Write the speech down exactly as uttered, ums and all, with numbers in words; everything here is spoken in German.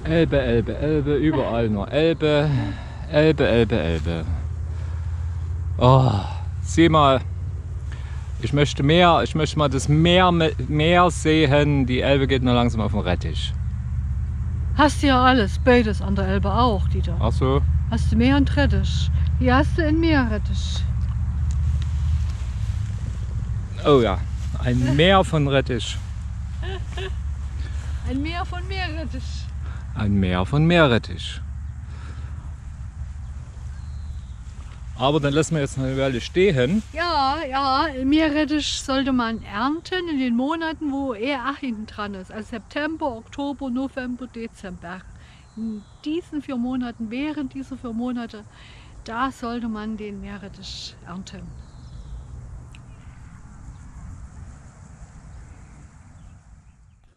Elbe, Elbe, Elbe, überall nur Elbe, Elbe, Elbe, Elbe. Oh, sieh mal, ich möchte mehr, ich möchte mal das Meer, Meer sehen. Die Elbe geht nur langsam auf den Rettich. Hast du ja alles, beides an der Elbe auch, Dieter. Ach so? Hast du Meer und Rettich. Hier hast du in Meerrettich. Oh ja, ein Meer von Rettich. Ein Meer von Meerrettich. Ein Meer von Meerrettich. Aber dann lassen wir jetzt eine Weile stehen. Ja, ja, Meerrettich sollte man ernten in den Monaten, wo er auch hinten dran ist. Also September, Oktober, November, Dezember. In diesen vier Monaten, während dieser vier Monate, da sollte man den Meerrettich ernten.